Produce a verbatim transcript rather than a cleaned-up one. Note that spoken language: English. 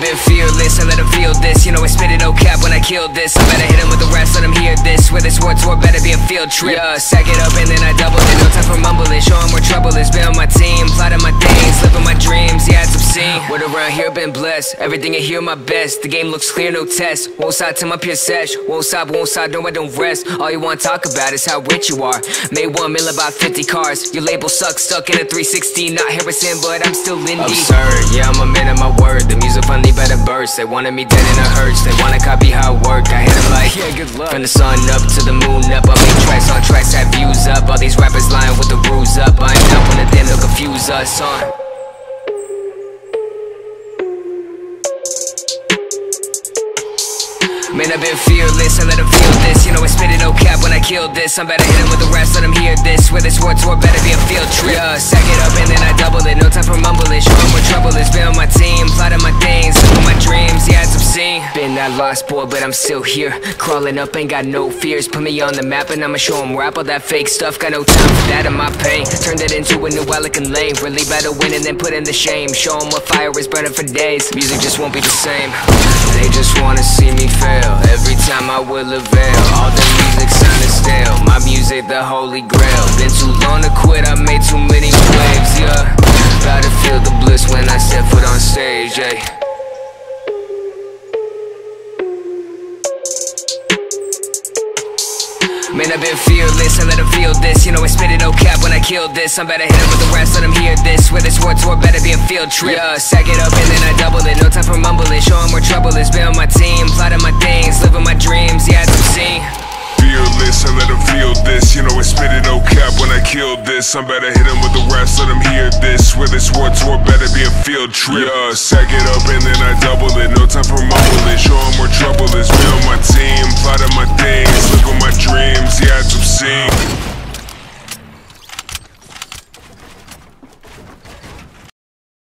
been fearless, I let them feel this. You know I spit it, no cap when I kill this. I better hit them with the rest, let them hear this. Where this war tour better be a field trip. Yeah, sack it up and then I double it. No time for mumbling, show them where trouble is. Been on my team, plotting my things, living my dreams. Yeah, it's obscene. Word around here been blessed. Everything I hear my best. The game looks clear, no test. Won't stop till my peer sesh. Won't stop, won't stop, no I don't rest. All you wanna talk about is how rich you are. Made one mil, about fifty cars. Your label sucks, stuck in a three sixty. Not Harrison, but I'm still indie. Absurd, yeah, I'm a man of my word. The music finally better burst. They wanted me dead in a hearse. They wanna copy how I work. I hit them like, yeah, good luck. From the sun up to the moon up. I make tracks on tracks, have views up. All these rappers lying with the rules up. I ain't up on the damn, they'll confuse us on. Man, I've been fearless, I let them feel this. You know I spit it, no cap when I kill this. I'm better hit them with the rest, let them hear this. Where this war tour better be a field trip. Yeah, sack it up and then I double it. No time for mumbling, show them where trouble is. Been on my team, plotting my things, living my dreams. Yeah, it's obscene. Been that lost boy, but I'm still here. Crawling up, ain't got no fears. Put me on the map and I'ma show them rap. All that fake stuff, got no time for that in my pain. Turned it into a new Alec and Lane. Really better win and then put in the shame. Show them what fire is burning for days. Music just won't be the same. They just wanna see me fail. Every time I will avail. All the music sounding stale. My music the holy grail. Been too long to quit, I made too many waves, yeah. About to feel the bliss when I step foot on stage, yeah. Man, I've been fearless, I let them feel this. You know I spit it, no cap when I kill this. I'm better hit them with the rest, let them hear this. Where this war tour better be a field trip. Yeah, sack it up and then I double it. No time for mumbling, show them where trouble is. Been on my team, plotting my things, living my dreams. Yeah, it's obscene. Fearless, I let them feel this. You know I spit it, no cap when I kill this. I'm better hit them with the rest, let them hear this. Where this war tour better be a field trip. Yeah, sack it up and then I double it. No time for mumbling, show them where trouble is. Been on my team, plotting my things, living my dreams. Yeah, it's obscene.